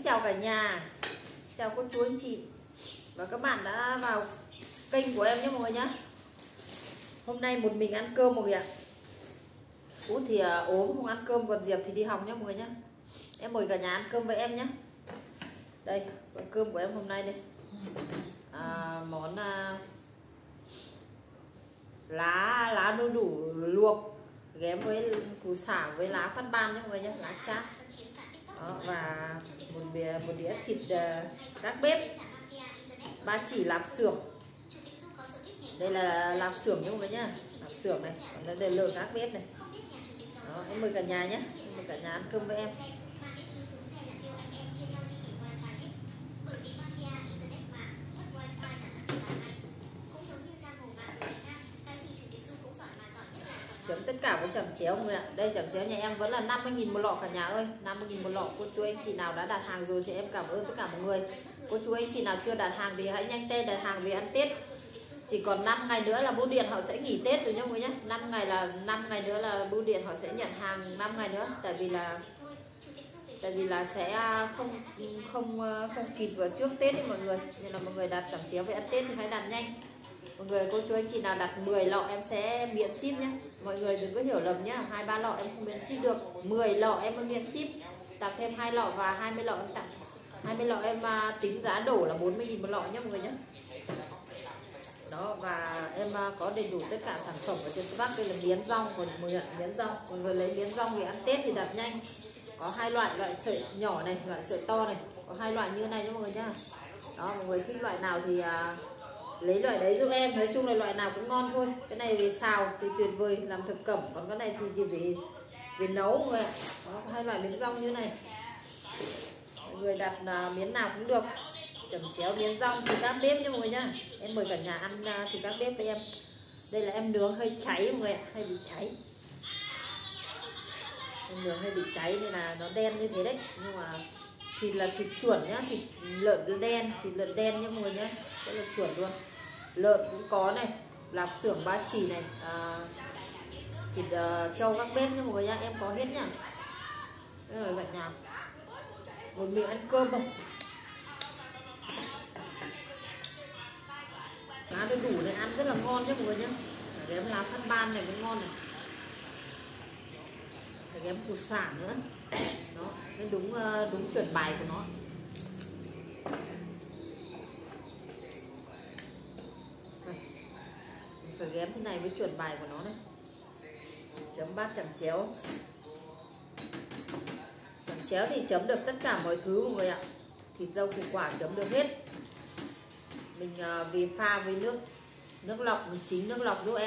chào cả nhà, chào cô chú anh chị và các bạn đã vào kênh của em nhé mọi người nhé. Hôm nay một mình ăn cơm mọi người ạ. Út thì ốm không ăn cơm, còn Diệp thì đi học nhé mọi người nhé. Em mời cả nhà ăn cơm với em nhé. Đây, cơm của em hôm nay đây. Món lá đu đủ luộc ghém với củ sả với lá phát ban nhé mọi người nhé, lá chát. Đó, và một đĩa thịt các bếp, ba chỉ lạp xưởng. Đây là lạp xưởng nhé mọi người nhá, lạp xưởng này, còn đây là lợn các bếp này. Đó, em mời cả nhà nhé, em mời cả nhà ăn cơm với em. Chấm tất cả với chẩm chéo mọi người ạ. Đây chẩm chéo nhà em vẫn là 50.000 một lọ cả nhà ơi, 50.000 một lọ. Cô chú anh chị nào đã đặt hàng rồi thì em cảm ơn tất cả mọi người. Cô chú anh chị nào chưa đặt hàng thì hãy nhanh tay đặt hàng về ăn Tết. Chỉ còn 5 ngày nữa là bưu điện họ sẽ nghỉ Tết rồi nhá mọi người nhé. 5 ngày nữa là bưu điện họ sẽ nhận hàng 5 ngày nữa, tại vì là sẽ không kịp vào trước Tết ấy mọi người. Nên là mọi người đặt chẩm chéo về ăn Tết thì hãy đặt nhanh. Mọi người, cô chú anh chị nào đặt 10 lọ em sẽ miễn ship nhé. Mọi người đừng có hiểu lầm nhé, 2-3 lọ em không miễn ship được, 10 lọ em mới miễn ship. Tặng thêm 2 lọ và 20 lọ em tặng. 20 lọ em tính giá đổ là 40.000 một lọ nhé mọi người nhé. Đó, và em có đầy đủ tất cả sản phẩm ở trên Tây Bắc. Đây là miến rong, còn miến rong, mọi người lấy miến rong về ăn Tết thì đặt nhanh. Có hai loại sợi nhỏ này, loại sợi to này, có hai loại như này nhé mọi người nhá. Đó, mọi người thích loại nào thì lấy loại đấy giúp em. Nói chung là loại nào cũng ngon thôi. Cái này thì xào thì tuyệt vời làm thực phẩm, còn cái này thì chỉ về nấu mọi người ạ. Đó, hai loại miến rong như này, mọi người đặt miến nào cũng được. Chẩm chéo miến rong thì các bếp nhé mọi người nhá. Em mời cả nhà ăn thì các bếp với em. Đây là em nướng hơi cháy mọi người ạ, hay bị cháy. Em nướng hơi bị cháy nên là nó đen như thế đấy. Nhưng mà thịt là thịt chuẩn nhá, thịt lợn đen nhá mọi người nhá, rất là chuẩn luôn. Lợn cũng có này, lạp xưởng ba chỉ này, thịt trâu các bếp nhá mọi người nhá, em có hết nhá. Rồi cả nhà một miệng ăn cơm không? Lá đu đủ này ăn rất là ngon nhé mọi người nhé. Phải ghém lá phát ban này mới ngon này. Phải ghém củ sả nữa. Đó, nên đúng chuẩn bài của nó. Đây. Phải ghém thế này với chuẩn bài của nó này. Chấm bát chẩm chéo. Chẩm chéo thì chấm được tất cả mọi thứ mọi người ạ. Thịt rau củ quả chấm được hết. Mình vì pha với nước lọc, mình chính nước lọc giúp em.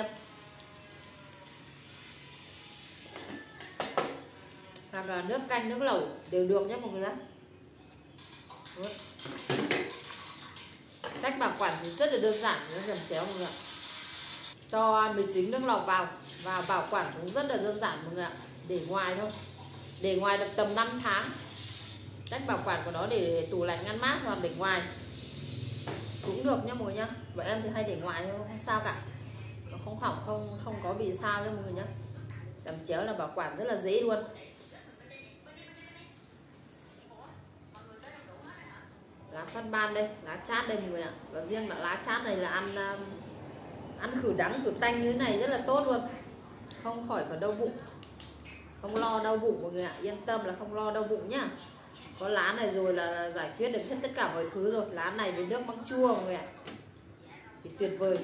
Hoặc là nước canh, nước lẩu đều được nhé mọi người ạ. Cách bảo quản thì rất là đơn giản, nó chẩm chéo mọi người ạ. Cho mình chính nước lọc vào và bảo quản cũng rất là đơn giản mọi người ạ. Để ngoài thôi, để ngoài được tầm 5 tháng. Cách bảo quản của nó để tủ lạnh ngăn mát hoặc để ngoài cũng được nhá mọi người nhá. Và em thì hay để ngoài thôi, không sao cả, nó không hỏng, không có bị sao nhá mọi người nhá. Chẩm chéo là bảo quản rất là dễ luôn. Lá phát ban đây, lá chát đây mọi người ạ. Và riêng là lá chát này là ăn khử đắng khử tanh như thế này rất là tốt luôn, không khỏi phải đau bụng, không lo đau bụng mọi người ạ. Yên tâm là không lo đau bụng nhá. Có lá này rồi là giải quyết được hết tất cả mọi thứ rồi. Lá này với nước măng chua mọi người ạ, thì tuyệt vời.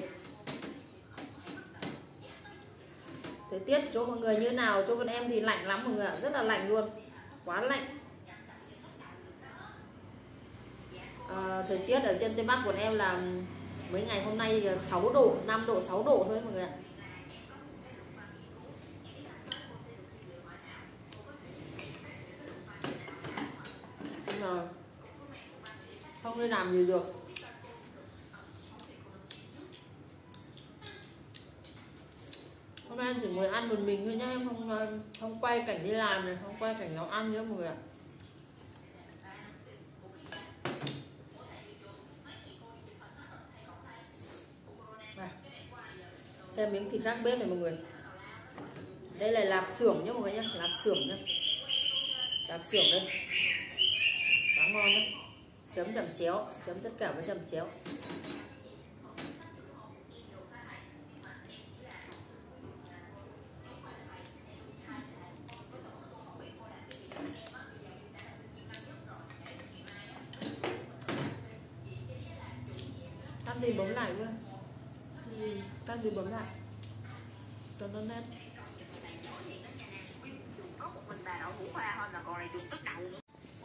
Thời tiết chỗ mọi người như nào? Chỗ bên em thì lạnh lắm mọi người ạ, rất là lạnh luôn, quá lạnh. Thời tiết ở trên Tây Bắc của em là mấy ngày hôm nay 6 độ, 5 độ, 6 độ thôi mọi người ạ. Không đi làm gì được. Hôm nay em chỉ ngồi ăn một mình thôi nhá, em không quay cảnh đi làm này, không quay cảnh nấu ăn nữa mọi người ạ. Xem miếng thịt rác bếp này mọi người. Đây là lạp xưởng nhá mọi người nhá, lạp xưởng nhá, lạp xưởng đây. Quá ngon đấy. Chấm chẩm chéo, chấm tất cả với chẩm chéo. Tắt đi bấm lại luôn. Tắt đi bấm lại cho nó nét. Có một mình bà nội Vũ Hoa thôi mà còn này đường tức đầu nữa.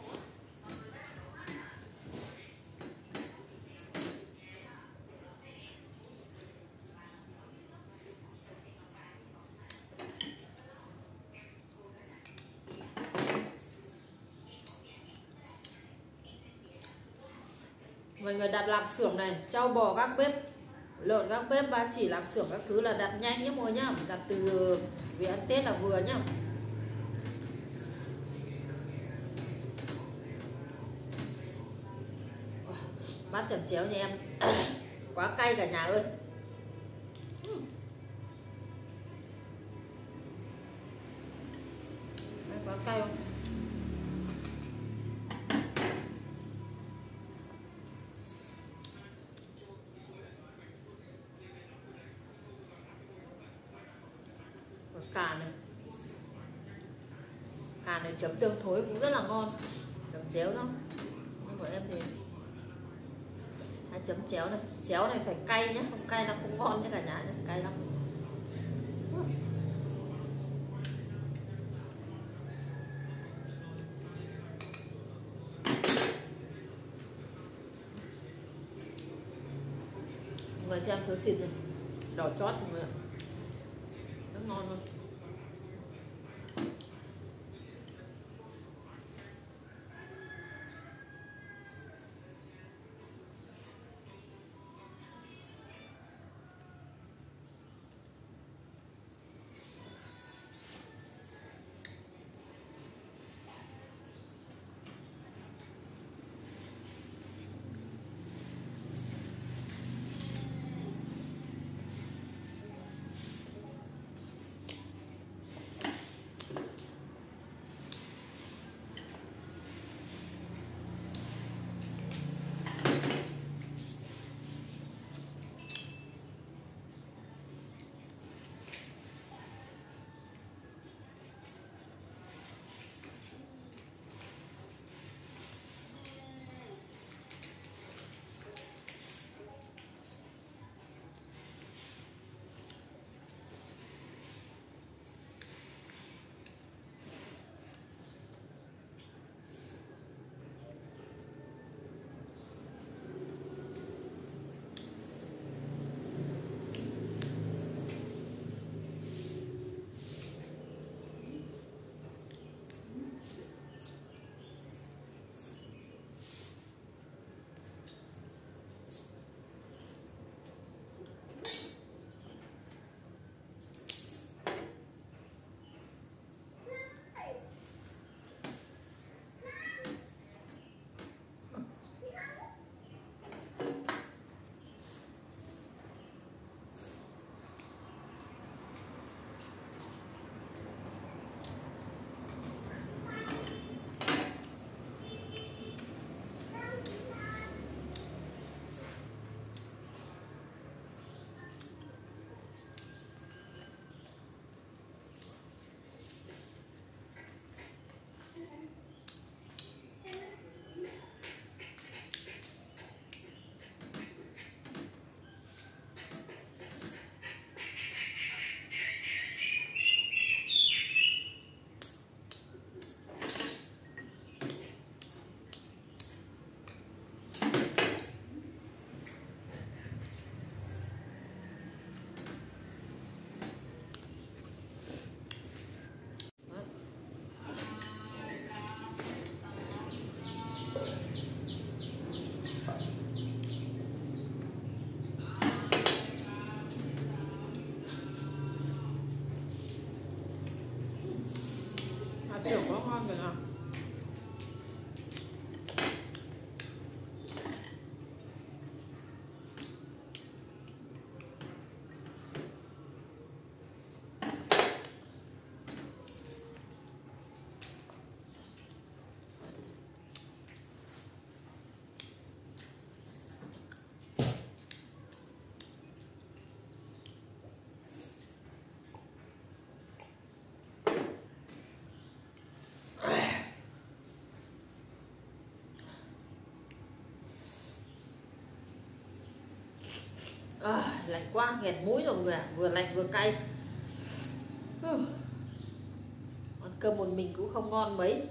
Mọi người đặt lạp xưởng này, trâu bò các bếp, lợn các bếp, ba chỉ lạp xưởng các thứ là đặt nhanh nhé mọi người nhá. Đặt từ vì ăn Tết là vừa nhá. Bát chẩm chéo nhà em quá cay cả nhà ơi. Quá cay không? Cà này chấm tương thối cũng rất là ngon. Chấm chéo đó. Nhưng của em thì hay chấm chéo này. Chéo này phải cay nhé, không cay là không ngon với cả nhà nhé, cay lắm. Mọi người xem thớ thịt này, đỏ chót mọi người ạ, rất ngon luôn. Kiểu quá ngon rồi nào. Lạnh quá, nghẹt mũi rồi mọi người ạ. Vừa lạnh vừa cay. Ăn cơm một mình cũng không ngon mấy.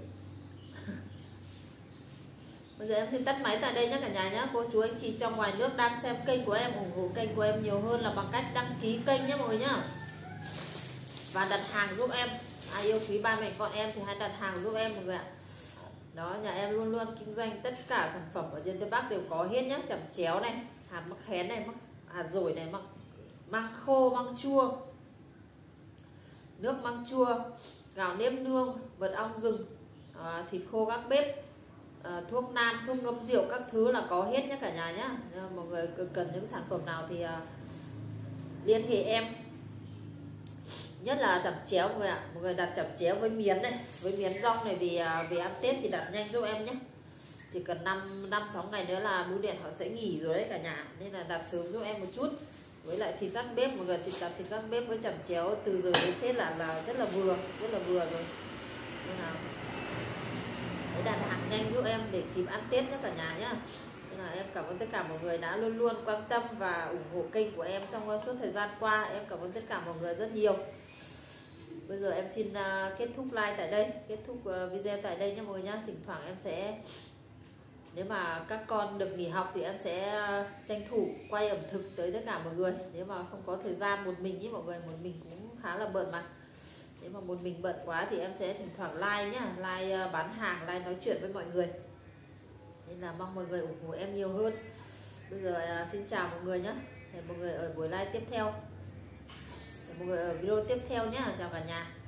Bây giờ em xin tắt máy tại đây nhé cả nhà nhé. Cô chú anh chị trong ngoài nước đang xem kênh của em, ủng hộ kênh của em nhiều hơn là bằng cách đăng ký kênh nhé mọi người nhá. Và đặt hàng giúp em. Ai yêu quý ba mẹ con em thì hãy đặt hàng giúp em mọi người ạ. Đó, nhà em luôn luôn kinh doanh tất cả sản phẩm ở trên Tây Bắc đều có hết nhé. Chẩm chéo này, hạt mắc khén này, hạt dổi này, măng khô, măng chua, nước măng chua, gạo nếp nương, mật ong rừng, thịt khô các bếp, thuốc nam, thuốc ngâm rượu các thứ là có hết nhé cả nhà nhé. Mọi người cần những sản phẩm nào thì liên hệ em. Nhất là chẩm chéo mọi người ạ. Mọi người đặt chẩm chéo với miến này, với miến rong này, vì ăn Tết thì đặt nhanh giúp em nhé. Chỉ cần 5-6 ngày nữa là bưu điện họ sẽ nghỉ rồi đấy cả nhà, nên là đặt sớm giúp em một chút. Với lại thịt các bếp mọi người, thịt các bếp với chẩm chéo từ giờ đến Tết là rất là vừa rồi. Nên là hãy đặt hàng nhanh giúp em để kịp ăn Tết nhé cả nhà nhé. Nên là em cảm ơn tất cả mọi người đã luôn luôn quan tâm và ủng hộ kênh của em trong suốt thời gian qua. Em cảm ơn tất cả mọi người rất nhiều. Bây giờ em xin kết thúc like tại đây, kết thúc video tại đây nhé mọi người nhé. Thỉnh thoảng em sẽ, nếu mà các con được nghỉ học thì em sẽ tranh thủ quay ẩm thực tới tất cả mọi người. Nếu mà không có thời gian một mình ý mọi người, một mình cũng khá là bận mà. Nếu mà một mình bận quá thì em sẽ thỉnh thoảng like nhá, like bán hàng, like nói chuyện với mọi người. Nên là mong mọi người ủng hộ em nhiều hơn. Bây giờ xin chào mọi người nhé. Hẹn mọi người ở buổi live tiếp theo. Hẹn mọi người ở video tiếp theo nhé. Chào cả nhà.